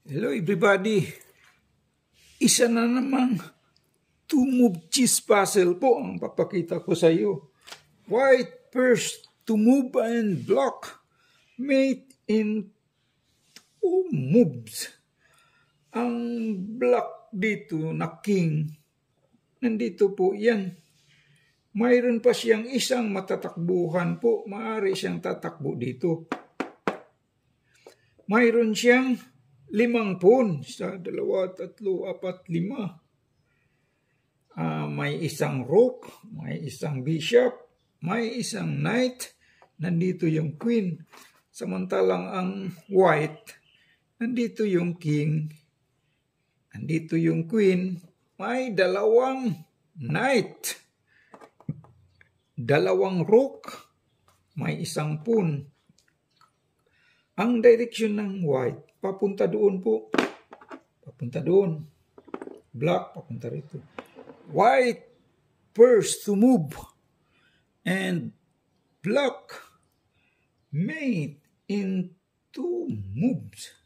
Hello everybody, isa na namang two-move cheese puzzle po ang papakita ko sa iyo. White first to move and block made in two moves. Ang block dito na king, nandito po yan. Mayroon pa siyang isang matatakbuhan po, maaari siyang tatakbo dito. Mayroon siyang 5 pawn, 1, 2, 3, 4, 5. May isang rook, may isang bishop, may isang knight, nandito yung queen. Samantalang ang white, nandito yung king, nandito yung queen, may 2 knight, 2 rook, may isang pawn. Ang direction ng white, papunta doon po. Papunta doon. Black, papunta rito. White first to move. And black made in 2 moves.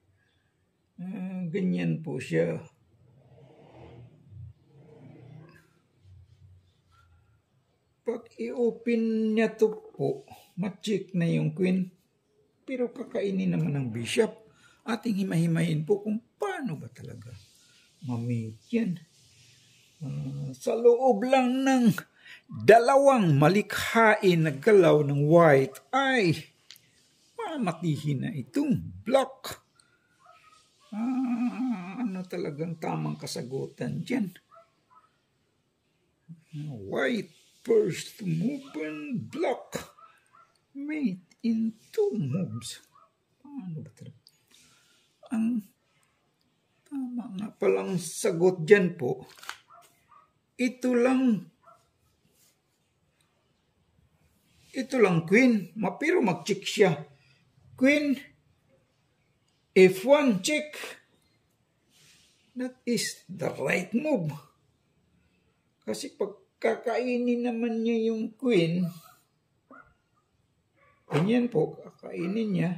Ganyan po siya. Pag i-open niya to po, ma-check na yung queen. Pero kakainin naman ng bishop. Ating himahimayin po kung paano ba talaga mamate yan. Sa loob lang ng 2 malikhain na galaw ng white ay mamatihin na itong block. Ano talagang tamang kasagutan dyan? White first to move and block mate in 2 moves. Paano ba talaga? Ang tama nga palang sagot dyan po, ito lang queen, pero mag-check siya. Queen, F1 check. That is the right move. Kasi pag kakainin naman niya yung queen, ganyan po, kakainin niya.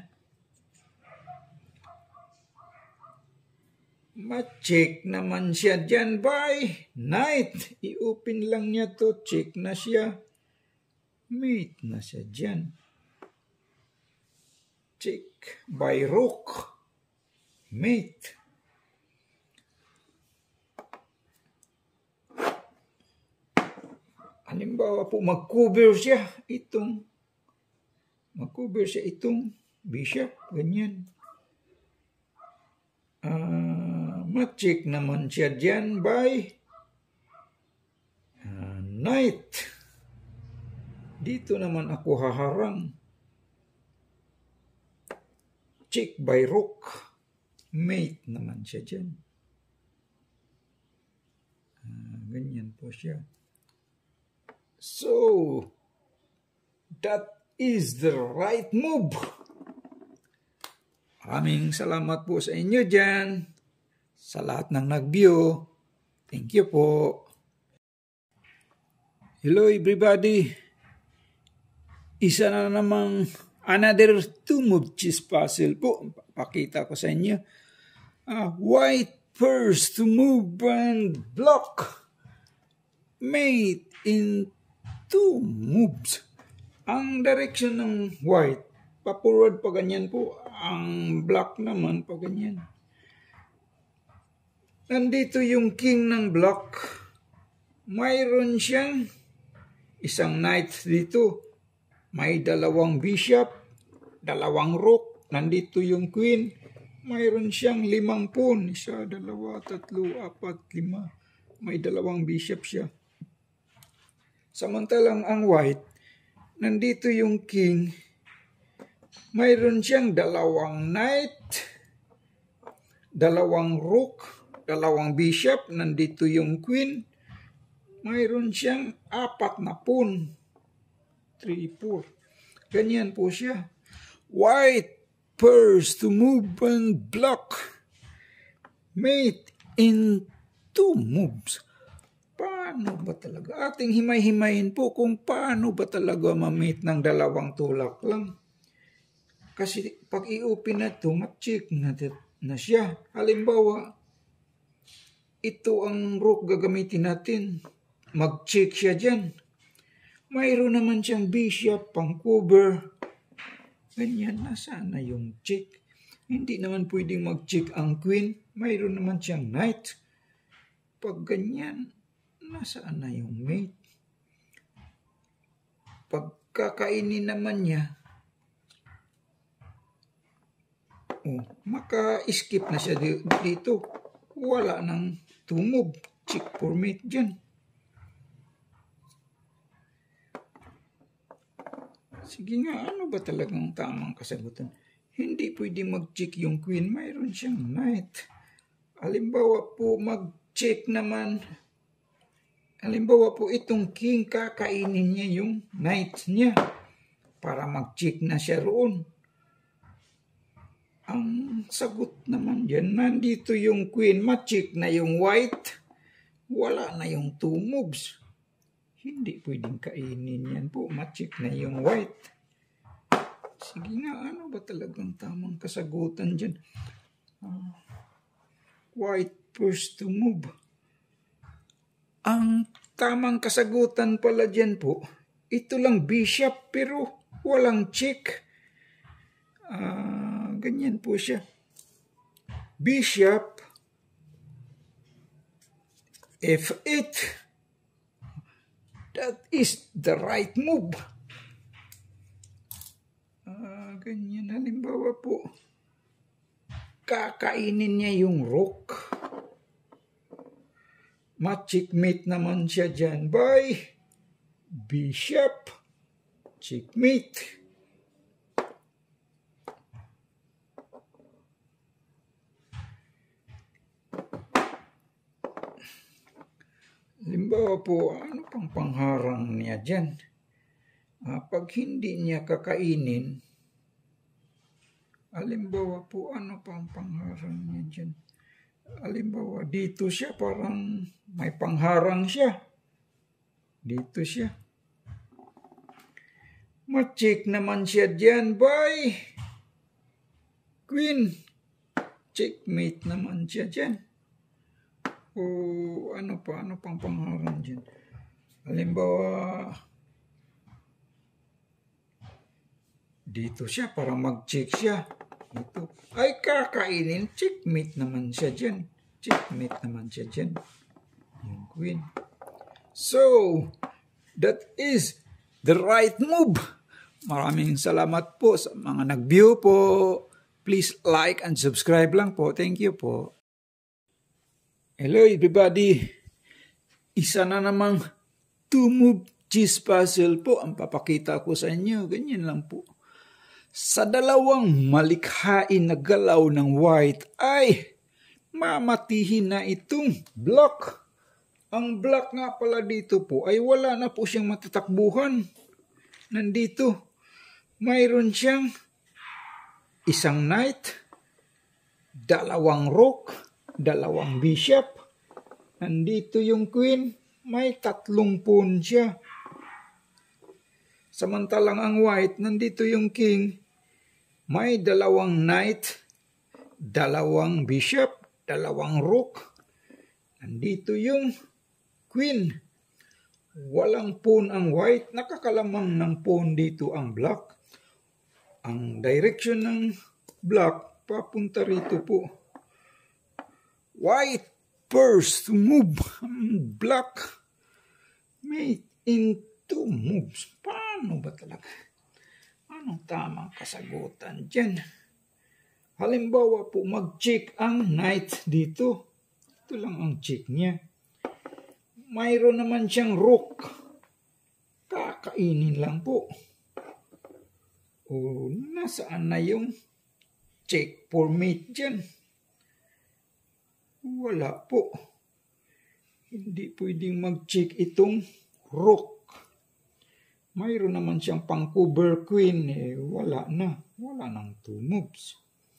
Ma-check naman siya dyan by knight. I-open lang niya to, check na siya. Mate na siya dyan. Check by rook. Mate. Halimbawa po, mag-cover siya itong bishop, ganyan. Ma-check naman siya dyan by knight. Dito naman ako haharang. Check by rook. Mate naman siya dyan. Ganyan po siya. So, that is the right move. Maraming salamat po sa inyo dyan. Sa lahat ng nag-view. Thank you po. Hello everybody. Isa na namang another 2-move chess puzzle po. Pakita ko sa inyo. White first to move and block. Mate in 2 moves. Ang direction ng white, pa-forward pa ganyan po. Ang black naman pa ganyan. Nandito yung king ng black. Mayroon siyang isang knight dito. May 2 bishop, 2 rook. Nandito yung queen. Mayroon siyang 5 pawn. 1, 2, 3, 4, 5. May 2 bishop siya. Samantalang ang white, nandito yung king. Mayroon siyang 2 knight, 2 rook, 2 bishop, nandito yung queen. Mayroon siyang 4 na pawn. 3, 4. Ganyan po siya. White first to move and block. Mate in 2 moves. Paano ba talaga? Ating himay-himayin po kung paano ba talaga ma-mate ng 2 tulak lang. Kasi pag i-open na ito, ma-check na na siya. Halimbawa, ito ang rook gagamitin natin. Mag-check siya dyan. Mayroon naman siyang bishop, pang cover. Ganyan, nasaan na yung check? Hindi naman pwedeng mag-check ang queen. Mayroon naman siyang knight. Pag ganyan, nasaan na yung mate? Pagkakainin naman niya, maka-skip na siya dito. Wala nang tumog. Check for mate dyan. Sige nga, ano ba talagang tamang kasagutan? Hindi pwedeng mag-check yung queen. Mayroon siyang knight. Halimbawa po, mag-check naman. Halimbawa po, itong king, kakainin niya yung knight niya para mag-check na siya roon. Ang sagot naman dyan, nandito yung queen, ma-check na yung white. Wala na yung two moves. Hindi pwedeng kainin yan po. Ma-check na yung white. Sige nga, ano ba talagang tamang kasagutan dyan? White first to move. Ang tamang kasagutan pala dyan po, ito lang bishop pero walang check. Ganyan po siya. Bishop F8. That is the right move. Ganyan, halimbawa po, kakainin niya yung rook. Ma-checkmate naman siya dyan by bishop. Checkmate. Halimbawa po, ano pang pangharang niya dyan? Pag hindi niya kakainin, halimbawa po, ano pang pangharang niya dyan? Halimbawa, dito siya, parang may pangharang siya. Dito siya. Ma-check naman siya dyan by queen. Checkmate naman siya dyan. O ano pang pangharang dyan? Halimbawa, dito siya, para mag-check siya. Ito. Ay, kakainin. Checkmate naman siya dyan. Checkmate naman siya dyan. Yung queen. So, that is the right move. Maraming salamat po sa mga nag-view po. Please like and subscribe lang po. Thank you po. Hello everybody. Isa na namang two-move chess puzzle po ang papakita ko sa inyo. Ganyan lang po. Sa dalawang malikhain na galaw ng white ay mamatihin na itong block. Ang block nga pala dito po ay wala na po siyang matatakbuhan. Nandito, mayroon siyang isang knight, dalawang rook, dalawang bishop. Nandito yung queen, may tatlong pawn siya. Samantalang ang white, nandito yung king, may dalawang knight, dalawang bishop, dalawang rook. Nandito yung queen. Walang pawn ang white, nakakalamang ng pawn dito ang black. Ang direction ng black, papunta rito po. White first move, black made in two moves. Paano ba talaga? Anong tamang kasagutan dyan? Halimbawa po, mag-check ang knight dito. Ito lang ang check niya. Mayroon naman siyang rook. Kakainin lang po. O, nasaan na yung check for mate dyan? Wala po. Hindi pwedeng mag-check itong rook. Mayroon naman siyang pang-cover queen. Wala na. Wala nang two moves.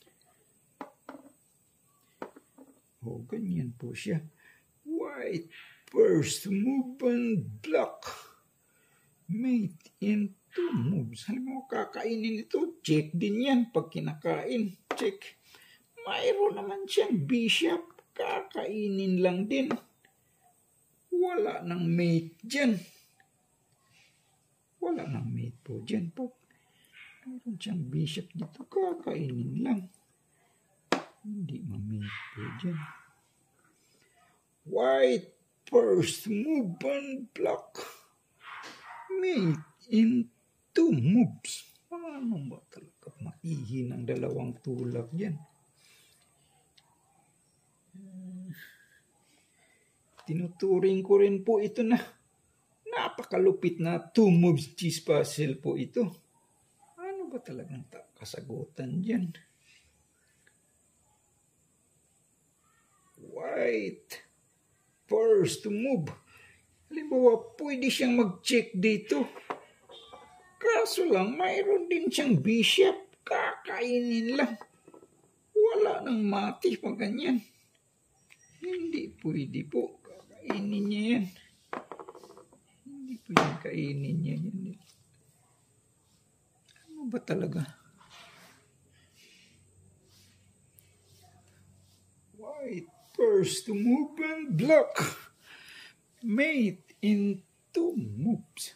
O, ganyan po siya. White first move and black mate in two moves. Halimbawa, kakainin ito, check din yan. Pag kinakain, check. mayroon naman siyang bishop. Kakainin lang din. Wala nang mate dyan. Wala nang mate po dyan po. Mayroon siyang bishop dito. Kakainin lang. Hindi ma-mate po dyan. White first move and block. Mate in 2 moves. Paano ba talaga maihin ang dalawang tulak dyan? Tinuturing ko rin po ito na napakalupit na 2 moves chess puzzle po ito. Ano ba talagang kasagutan dyan? White first move. Halimbawa, pwede siyang mag-check dito. Kaso lang, mayroon din siyang bishop. Kakainin lang. Wala nang mati pag ganyan. Hindi pwede po. Kakainin niya yan. Hindi pwede kainin niya yan. Ano ba talaga? White first move and block. Mate in 2 moves.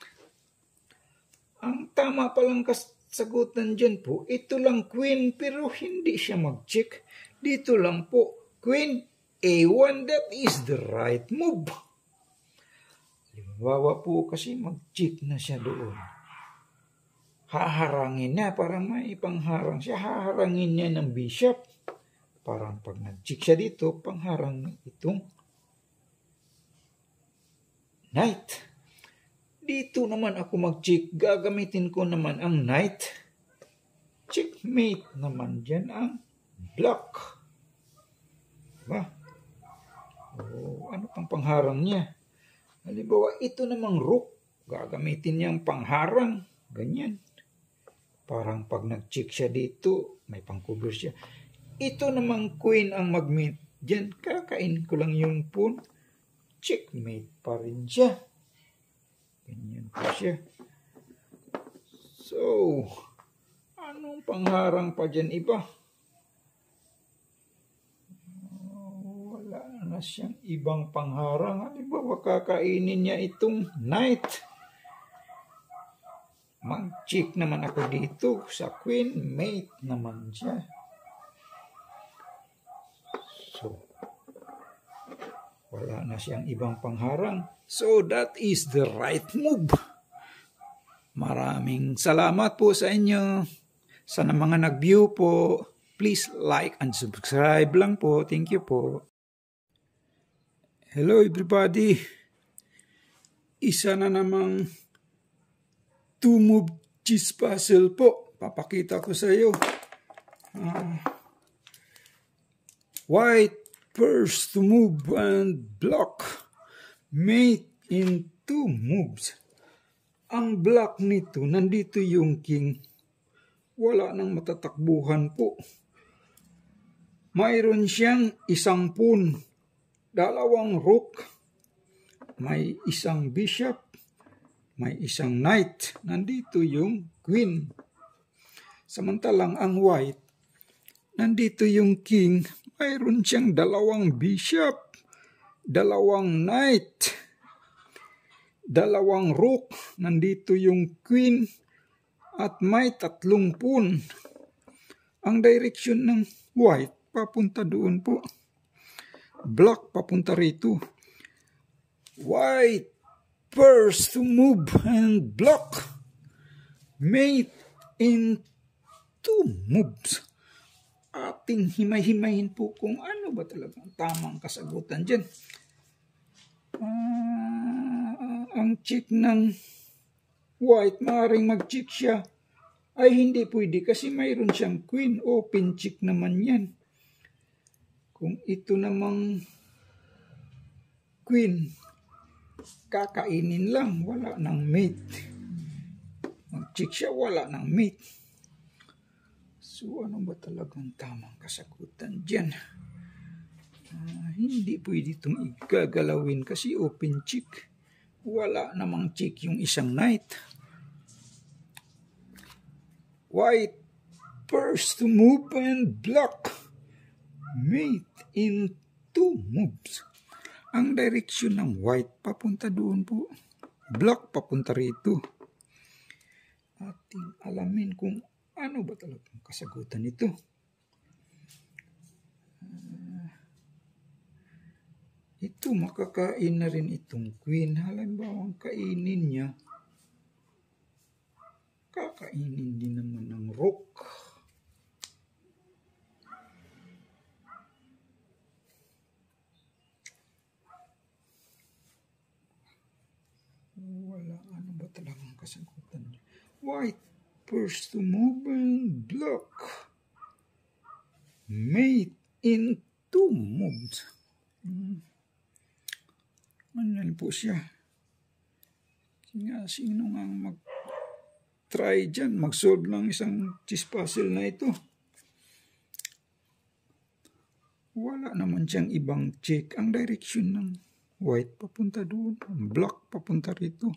Ang tama palang kasagutan dyan po, ito lang queen pero hindi siya mag-check. Dito lang po, queen A1, that is the right move. Halimbawa po kasi mag-check na siya doon. Haharangin na, parang may pangharang siya. Haharangin niya ng bishop. Parang pag nag-check siya dito, pangharang itong knight. Dito naman ako mag-check. Gagamitin ko naman ang knight. Checkmate naman dyan ang block. Diba? O, ano pang pangharang niya? Halimbawa, ito namang rook. Gagamitin niya ang pangharang. Ganyan. Parang pag nag-check siya dito, may pang-cover siya. Ito namang queen ang mag-mate dyan. Kakain ko lang yung pawn. Checkmate pa rin siya. Ganyan po siya. So, anong pangharang pa dyan iba? Wala na siyang ibang pangharang. Halimbawa, kakainin niya itong knight. Mag-check naman ako dito sa queen. Mate naman siya. So, wala na siyang ibang pangharang. So, that is the right move. Maraming salamat po sa inyo. Sa mga nag-view po, please like and subscribe lang po. Thank you po. Hello everybody. Isa na namang 2-move chess puzzle po. Papakita ko sa iyo. White first move and block. Mate in 2 moves. Ang block nito, nandito yung king. Wala nang matatakbuhan po. Mayroon siyang isang pawn, 2 rook, may isang bishop, may isang knight. Nandito yung queen. Samantalang ang white, nandito yung king. Mayroon siyang 2 bishop, 2 knight, 2 rook, nandito yung queen, at may 3 pawn. Ang direction ng white, papunta doon po. Black, papunta rito. White, first move and block. Mate in 2 moves. Ating himay-himayin po kung ano ba talaga ang tamang kasagutan dyan. Ang check ng white, maaaring mag-check siya, ay hindi pwede kasi mayroon siyang queen. Open check naman yan. Kung ito namang queen, kakainin lang, wala nang mate. Mag-check siya, wala nang mate. So, ano ba talagang tamang kasagutan dyan? Hindi pwede itong igagalawin kasi open check. Wala namang check yung isang knight. White first move and block. Mate in 2 moves. Ang direction ng white papunta doon po. Black papunta rito. Ating alamin kung ano ba talagang kasagutan nito. Ito, makakain na rin itong queen. Halimbawa, ang kainin niya, kakainin din naman ng rook. Wala, ano ba talagang kasagutan niya? White first to move and block. Mate in 2 moves. Ano po siya? Sino nga mag-try dyan, mag-solve ng isang chess puzzle na ito? Wala naman siyang ibang check. Ang direction ng white papunta doon, black papunta rito.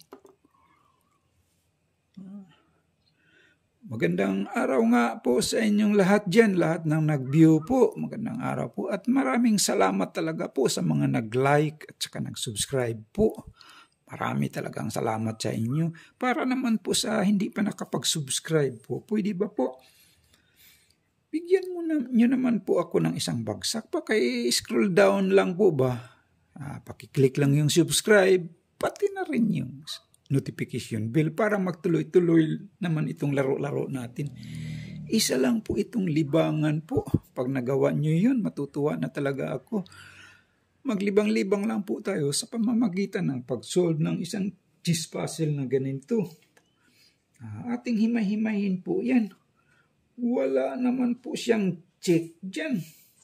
Magandang araw nga po sa inyong lahat dyan, lahat ng nag-view po. Magandang araw po at maraming salamat talaga po sa mga nag-like at saka nag-subscribe po. Marami talagang salamat sa inyo. Para naman po sa hindi pa nakapag-subscribe po, pwede ba po? Bigyan nyo naman po ako ng isang bagsak. Paki-scroll down lang po ba? Paki-click lang yung subscribe, pati na rin yung notification bell para magtuloy-tuloy naman itong laro-laro natin. Isa lang po itong libangan po. Pag nagawa nyo yun, matutuwa na talaga ako. Maglibang-libang lang po tayo sa pamamagitan ng pag-solve ng isang chess puzzle na ganito. Ating himay-himayin po yan. Wala naman po siyang check dyan.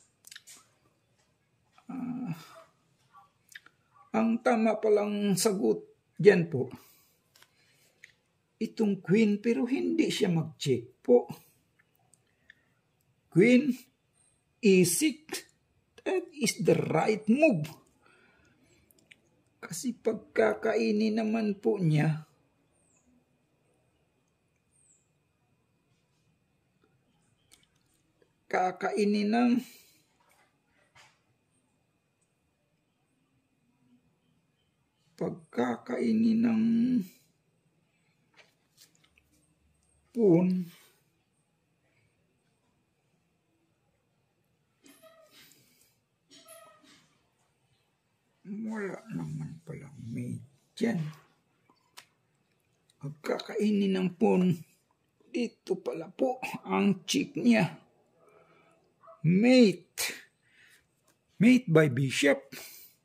Ang tama palang sagot dyan po, itong queen, pero hindi siya mag-check po. Queen E6, that is the right move. Kasi pagkakainin naman po niya, kakainin ng pawn, wala naman palang mate dyan. Pagkakainin ng pawn, dito pala po ang check niya. Mate by bishop.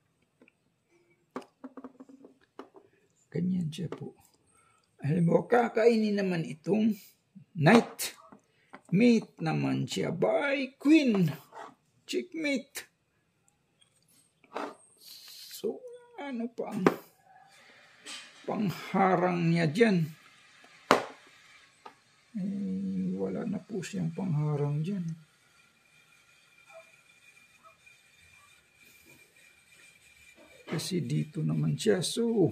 Ganyan siya po. Alam mo, kakainin naman itong knight. Mate naman siya by queen. Checkmate. So, ano pa ang pangharang niya dyan? Wala na po siyang pangharang dyan. Kasi dito naman siya. So,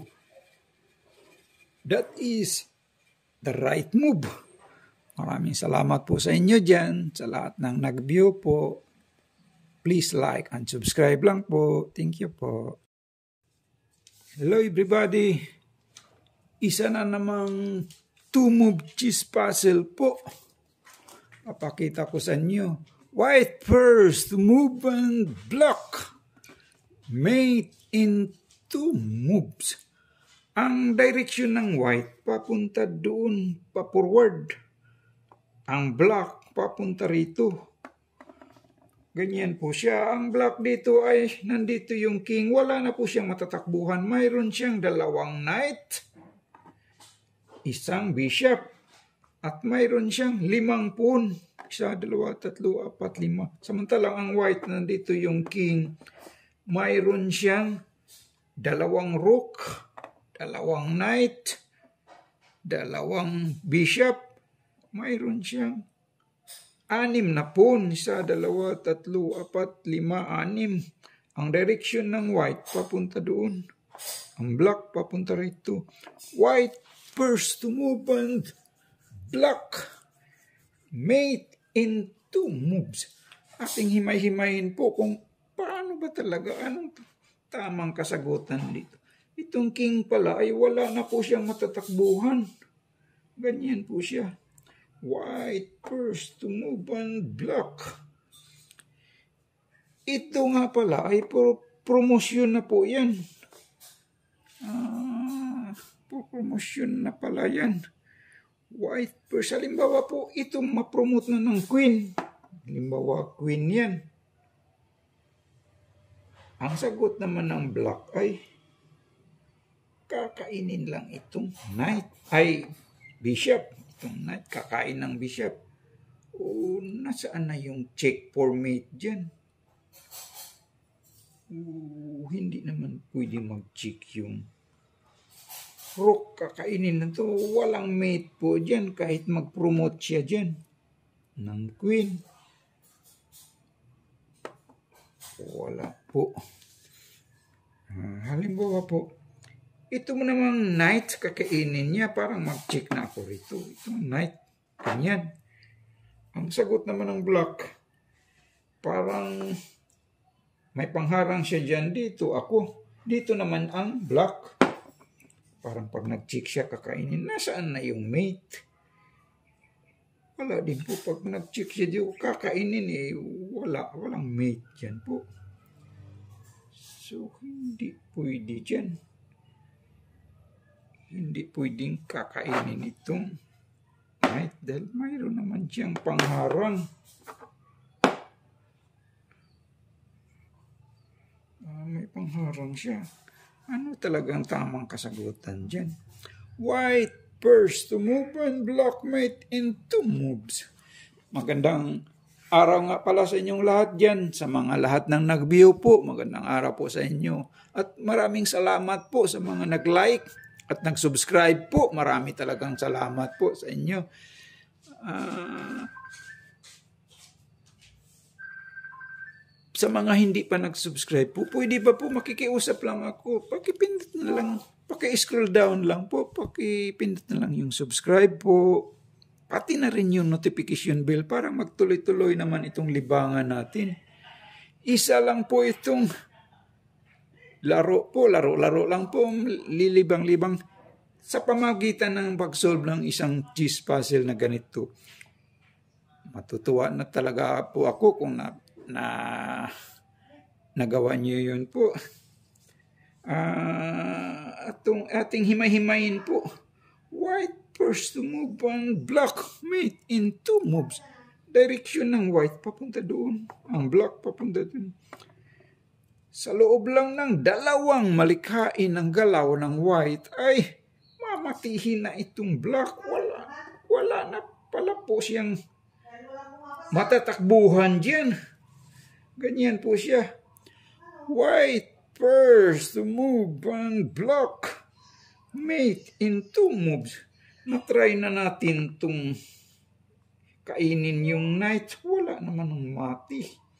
that is the right move. Maraming salamat po sa inyo dyan. Sa lahat ng nag-view po. Please like and subscribe lang po. Thank you po. Hello everybody. Isa na namang 2-move chess puzzle po. Papakita ko sa inyo. White first move and block. Mate in 2 moves. Ang direction ng white papunta doon, pa-forward. Ang black papunta rito. Ganyan po siya. Ang black dito ay nandito yung king. Wala na po siyang matatakbuhan. Mayroon siyang 2 knight, 1 bishop, at mayroon siyang 5 pawn. 1, 2, 3, 4, 5. Samantalang ang white nandito yung king. Mayroon siyang 2 rook, 2 knight, 2 bishop, mayroon siyang 6 na pawn. 1, 2, 3, 4, 5, 6. Ang direction ng white papunta doon. Ang black papunta rito. White first to move and black. Mate in 2 moves. ating himay-himayin po kung paano ba talaga, anong tamang kasagutan dito. Itong king pala ay wala na po siyang matatakbuhan. Ganyan po siya. White first to move and block. Ito nga pala ay promosyon na po yan. Promosyon na pala yan. White first. Halimbawa po, itong mapromote na ng queen. Halimbawa, queen yan. Ang sagot naman ng black ay kakainin lang itong knight. Ay, bishop. Itong knight, kakain ng bishop. O, nasaan na yung check for mate dyan? Hindi naman pwede mag-check yung rook, kakainin na to. Walang mate po dyan kahit mag-promote siya dyan ng queen. Wala po. Halimbawa po, ito mo namang knight, kakainin niya, parang mag-check na ako rito. Itong knight, ganyan. Ang sagot naman ng black, parang may pangharang siya dyan dito. Ako, dito naman ang black. Parang pag nag-check siya, kakainin. Nasaan na yung mate? Wala din po. Pag nag-check siya dito, kakainin eh. Walang mate dyan po. So, hindi pwede dyan. Hindi pwedeng kakainin itong knight dahil mayroon naman siyang pangharang. May pangharang siya. Ano talagang tamang kasagutan dyan? White first to move and black mate in 2 moves. Magandang araw nga pala sa inyong lahat dyan. Sa mga lahat ng nag-view po, magandang araw po sa inyo. At maraming salamat po sa mga nag-like at nag-subscribe po. Marami talagang salamat po sa inyo. Sa mga hindi pa nag-subscribe po, pwede ba po makikiusap lang ako? Pakipindot na lang, paki-scroll down lang po, pakipindot na lang yung subscribe po. Pati na rin yung notification bell para magtuloy-tuloy naman itong libangan natin. Isa lang po itong laro po, laro-laro lang po, lilibang-libang sa pamagitan ng pag-solve ng isang cheese puzzle na ganito. Matutuwa na talaga po ako kung nagawa niyo yun po. Atong ating himay-himayin po. White first to move and black mate in 2 moves. Direction ng white papunta doon. Ang black papunta doon. Sa loob lang ng 2 malikhain ng galaw ng white ay mamatihin na itong black. Wala na pala po siyang matatakbuhan dyan. Ganyan po siya. White first to move and block mate in 2 moves. Na-try na natin itong kainin yung knight. Wala naman ng mati.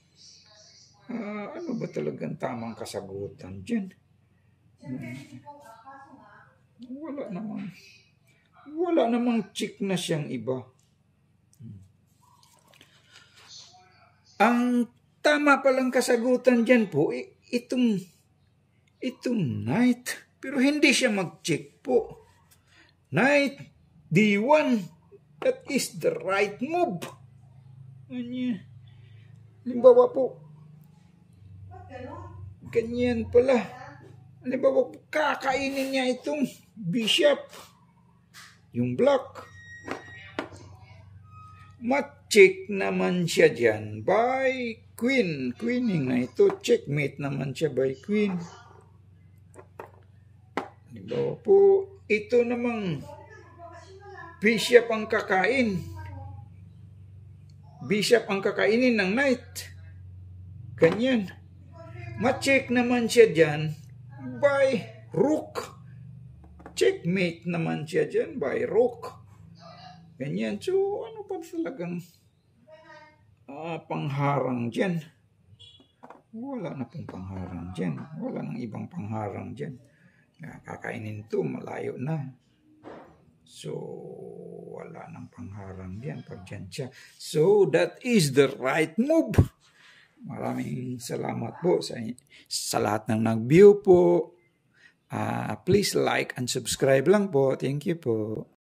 Ano ba talagang tamang kasagutan dyan? Wala namang check na siyang iba. Ang tama palang kasagutan dyan po, itong knight. Pero hindi siya mag-check po. Knight, D1. That is the right move. Halimbawa po, ganyan pala. Halimbawa po, kakainin niya itong bishop. Yung black. Check naman siya dyan by queen. Queening na ito. Checkmate naman siya by queen. Diba po, ito namang bishop ang kakain. Bishop ang kakainin ng knight. Ganyan. Ma-check naman siya dyan by rook. Checkmate naman siya dyan by rook. Ganyan. So, ano pa talagang pangharang dyan? Wala na pong pangharang dyan. Wala nang ibang pangharang dyan. Kakainin ito, malayo na. So, wala nang pangharang yan pag dyan siya. So, that is the right move. Maraming salamat po sa lahat ng nag-view po. Please like and subscribe lang po. Thank you po.